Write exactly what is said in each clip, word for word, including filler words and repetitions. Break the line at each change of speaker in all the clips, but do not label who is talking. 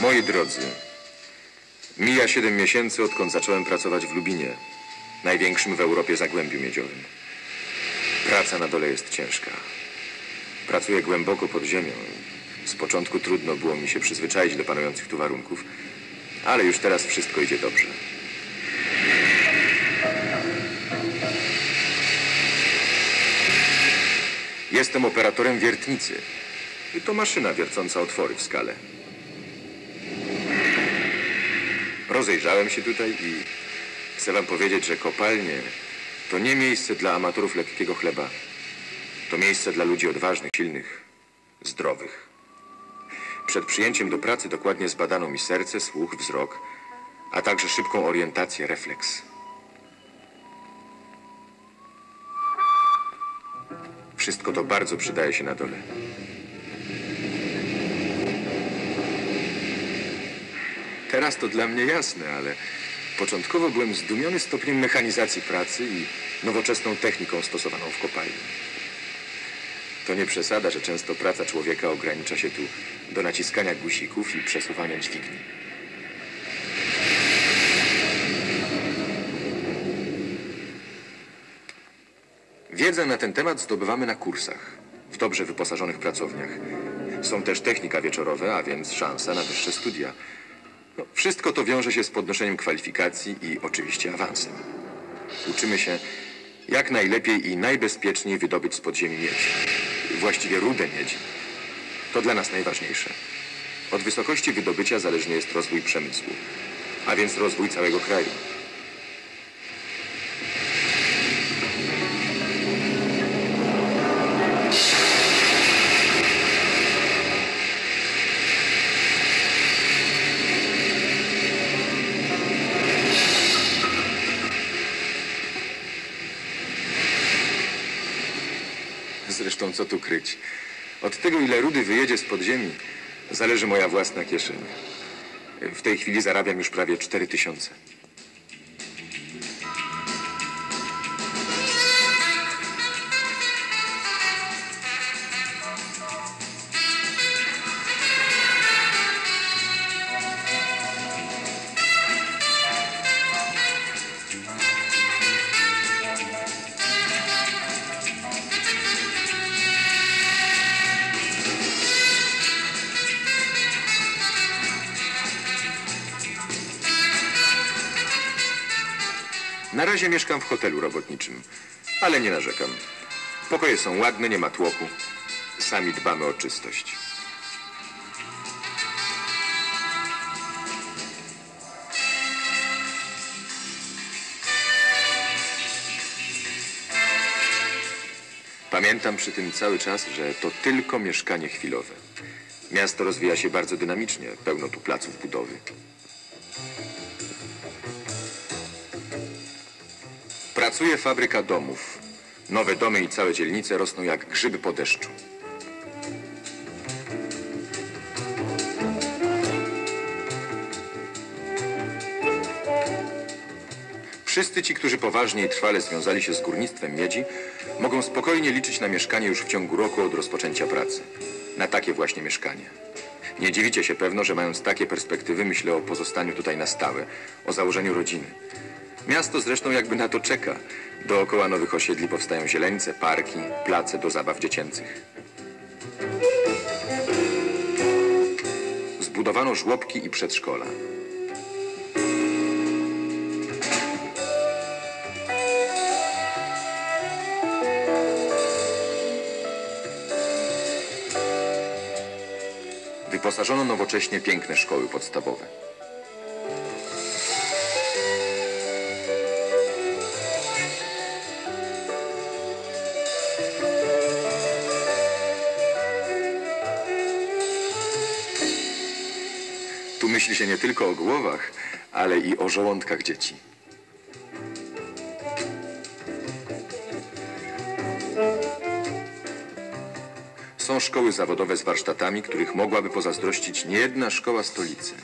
Moi drodzy, mija siedem miesięcy, odkąd zacząłem pracować w Lubinie, największym w Europie zagłębiu miedziowym. Praca na dole jest ciężka. Pracuję głęboko pod ziemią. Z początku trudno było mi się przyzwyczaić do panujących tu warunków, ale już teraz wszystko idzie dobrze. Jestem operatorem wiertnicy. I to maszyna wiercąca otwory w skale. Rozejrzałem się tutaj i chcę wam powiedzieć, że kopalnie to nie miejsce dla amatorów lekkiego chleba. To miejsce dla ludzi odważnych, silnych, zdrowych. Przed przyjęciem do pracy dokładnie zbadano mi serce, słuch, wzrok, a także szybką orientację, refleks. Wszystko to bardzo przydaje się na dole. Teraz to dla mnie jasne, ale początkowo byłem zdumiony stopniem mechanizacji pracy i nowoczesną techniką stosowaną w kopalni. To nie przesada, że często praca człowieka ogranicza się tu do naciskania guzików i przesuwania dźwigni. Wiedzę na ten temat zdobywamy na kursach, w dobrze wyposażonych pracowniach. Są też technika wieczorowe, a więc szansa na wyższe studia. No, wszystko to wiąże się z podnoszeniem kwalifikacji i oczywiście awansem. Uczymy się, jak najlepiej i najbezpieczniej wydobyć z podziemi miedź. Właściwie rudę miedzi. To dla nas najważniejsze. Od wysokości wydobycia zależny jest rozwój przemysłu, a więc rozwój całego kraju. Zresztą co tu kryć? Od tego, ile rudy wyjedzie z podziemi, zależy moja własna kieszeń. W tej chwili zarabiam już prawie cztery tysiące. Na razie mieszkam w hotelu robotniczym, ale nie narzekam. Pokoje są ładne, nie ma tłoku. Sami dbamy o czystość. Pamiętam przy tym cały czas, że to tylko mieszkanie chwilowe. Miasto rozwija się bardzo dynamicznie, pełno tu placów budowy. Pracuje fabryka domów. Nowe domy i całe dzielnice rosną jak grzyby po deszczu. Wszyscy ci, którzy poważnie i trwale związali się z górnictwem miedzi, mogą spokojnie liczyć na mieszkanie już w ciągu roku od rozpoczęcia pracy. Na takie właśnie mieszkanie. Nie dziwicie się pewno, że mając takie perspektywy myślę o pozostaniu tutaj na stałe, o założeniu rodziny. Miasto zresztą jakby na to czeka. Dookoła nowych osiedli powstają zieleńce, parki, place do zabaw dziecięcych. Zbudowano żłobki i przedszkola. Wyposażono nowocześnie piękne szkoły podstawowe. Tu myśli się nie tylko o głowach, ale i o żołądkach dzieci. Są szkoły zawodowe z warsztatami, których mogłaby pozazdrościć niejedna szkoła stolicy.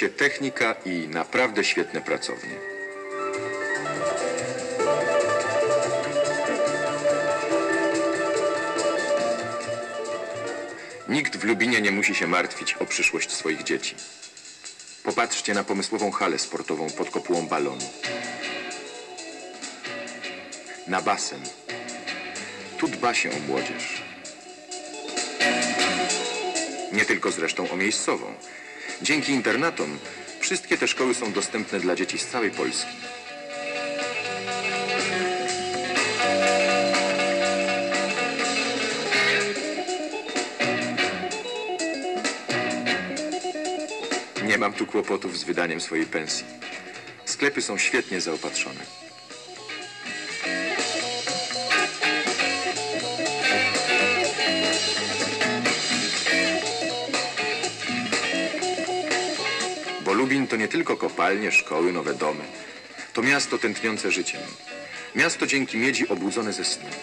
wreszcie technika i naprawdę świetne pracownie. Nikt w Lubinie nie musi się martwić o przyszłość swoich dzieci. Popatrzcie na pomysłową halę sportową pod kopułą balonu. Na basen. Tu dba się o młodzież. Nie tylko zresztą o miejscową. Dzięki internatom wszystkie te szkoły są dostępne dla dzieci z całej Polski. Nie mam tu kłopotów z wydaniem swojej pensji. Sklepy są świetnie zaopatrzone. Bo Lubin to nie tylko kopalnie, szkoły, nowe domy. To miasto tętniące życiem. Miasto dzięki miedzi obudzone ze snu.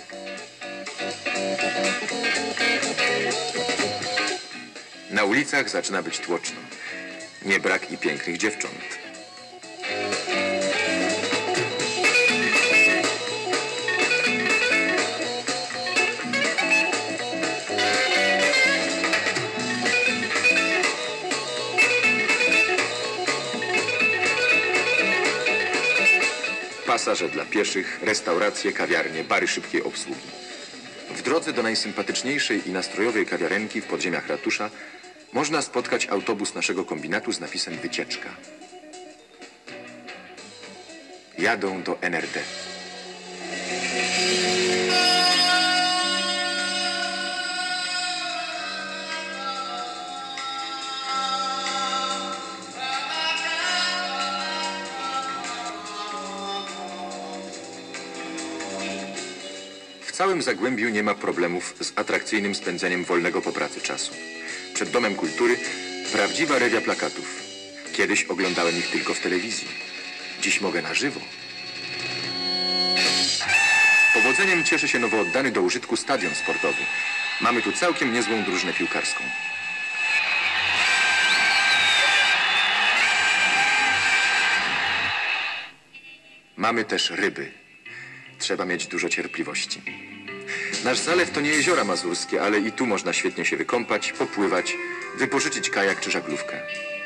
Na ulicach zaczyna być tłoczno. Nie brak i pięknych dziewcząt. Pasaże dla pieszych, restauracje, kawiarnie, bary szybkiej obsługi. W drodze do najsympatyczniejszej i nastrojowej kawiarenki w podziemiach ratusza można spotkać autobus naszego kombinatu z napisem wycieczka. Jadą do N R D. W całym Zagłębiu nie ma problemów z atrakcyjnym spędzeniem wolnego po pracy czasu. Przed Domem Kultury prawdziwa rewia plakatów. Kiedyś oglądałem ich tylko w telewizji. Dziś mogę na żywo. Powodzeniem cieszy się nowo oddany do użytku stadion sportowy. Mamy tu całkiem niezłą drużynę piłkarską. Mamy też ryby. Trzeba mieć dużo cierpliwości. Nasz zalew to nie jeziora mazurskie, ale i tu można świetnie się wykąpać, popływać, wypożyczyć kajak czy żaglówkę.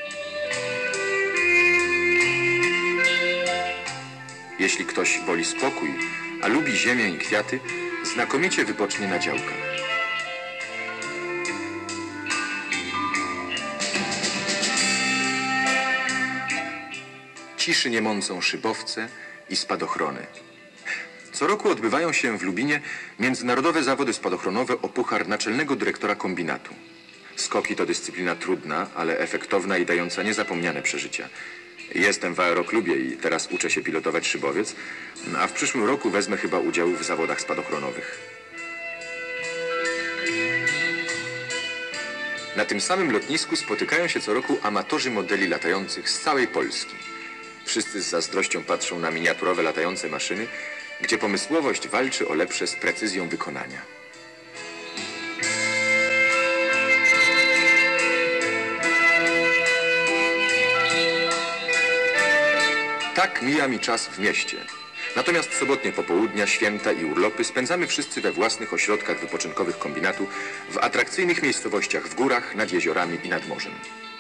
Jeśli ktoś woli spokój, a lubi ziemię i kwiaty, znakomicie wypocznie na działkach. Ciszy nie mącą szybowce i spadochrony. Co roku odbywają się w Lubinie międzynarodowe zawody spadochronowe o puchar naczelnego dyrektora kombinatu. Skoki to dyscyplina trudna, ale efektowna i dająca niezapomniane przeżycia. Jestem w aeroklubie i teraz uczę się pilotować szybowiec, a w przyszłym roku wezmę chyba udział w zawodach spadochronowych. Na tym samym lotnisku spotykają się co roku amatorzy modeli latających z całej Polski. Wszyscy z zazdrością patrzą na miniaturowe latające maszyny, gdzie pomysłowość walczy o lepsze z precyzją wykonania. Tak mija mi czas w mieście. Natomiast sobotnie popołudnia, święta i urlopy spędzamy wszyscy we własnych ośrodkach wypoczynkowych kombinatu w atrakcyjnych miejscowościach w górach, nad jeziorami i nad morzem.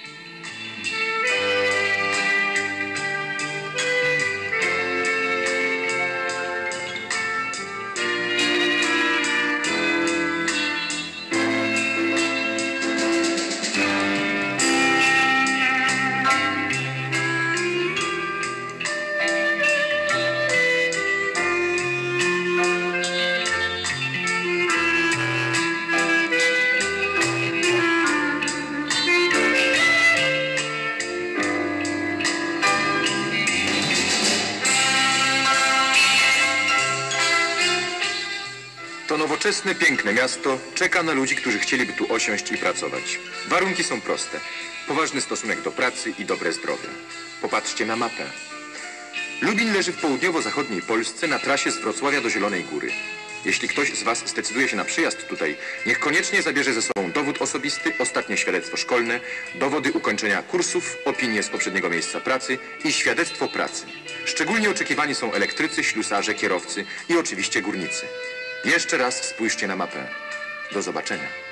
To nowoczesne, piękne miasto czeka na ludzi, którzy chcieliby tu osiąść i pracować. Warunki są proste. Poważny stosunek do pracy i dobre zdrowie. Popatrzcie na mapę. Lubin leży w południowo-zachodniej Polsce na trasie z Wrocławia do Zielonej Góry. Jeśli ktoś z Was zdecyduje się na przyjazd tutaj, niech koniecznie zabierze ze sobą dowód osobisty, ostatnie świadectwo szkolne, dowody ukończenia kursów, opinie z poprzedniego miejsca pracy i świadectwo pracy. Szczególnie oczekiwani są elektrycy, ślusarze, kierowcy i oczywiście górnicy. Jeszcze raz spójrzcie na mapę. Do zobaczenia.